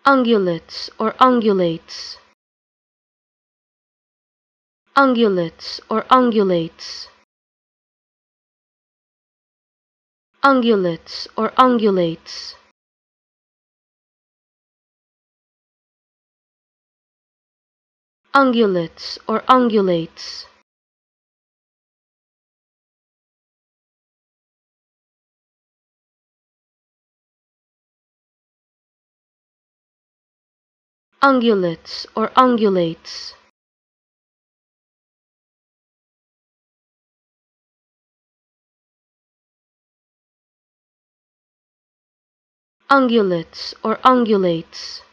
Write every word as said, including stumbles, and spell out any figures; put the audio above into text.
ungulates or ungulates, ungulates or ungulates, ungulates or ungulates, ungulates or ungulates, ungulates or ungulates, ungulates or ungulates,